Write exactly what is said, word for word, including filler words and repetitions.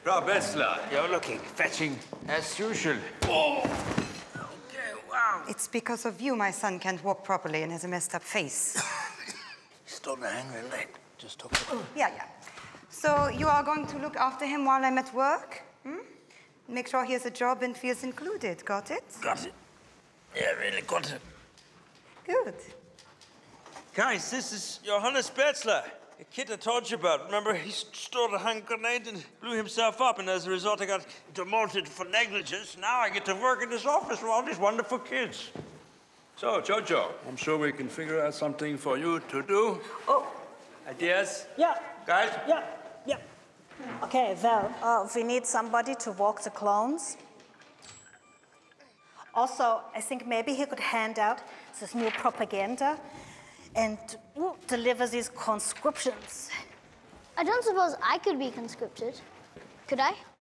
Frau Bessler, you're looking fetching as usual. Oh! Okay, wow. It's because of you my son can't walk properly and has a messed up face. He's still a hangry leg. Just took it. Yeah, yeah. So you are going to look after him while I'm at work? Hmm? Make sure he has a job and feels included. Got it? Got it. Yeah, really got it. Good. Guys, this is Johannes Betzler, a kid I told you about. Remember, he stole a hand grenade and blew himself up, and as a result, I got demoted for negligence. Now I get to work in this office with all these wonderful kids. So, Jojo, I'm sure we can figure out something for you to do. Oh. Ideas? Yeah. Guys? Yeah, yeah. Okay, well, uh, we need somebody to walk the clones. Also, I think maybe he could hand out this new propaganda and ooh, deliver these conscriptions. I don't suppose I could be conscripted. Could I?